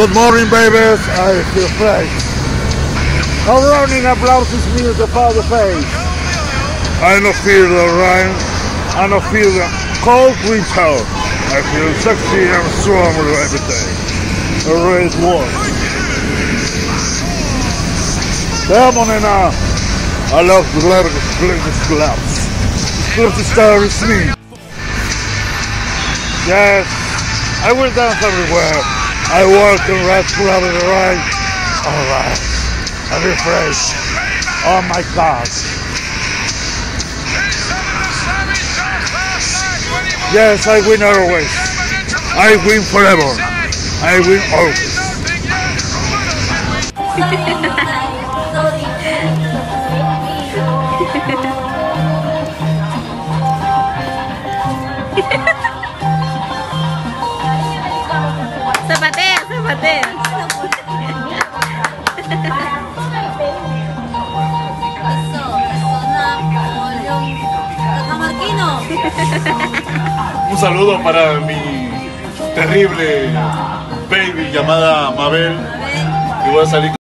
Good morning, babies. I feel fresh. A rounding applause is me the father face. I don't feel the rain. I don't feel the cold winter. I feel sexy and strong every day. A red wolf. Come on, nena. I love the latest claps. The star is me. Yes, I will dance everywhere. I walk and rest throughout the ride. Alright, I refresh. Oh my God. Yes, I win always. I win forever. I win always. Zapatea, zapatea. Un saludo para mi terrible baby llamada Mabel. Y voy a salir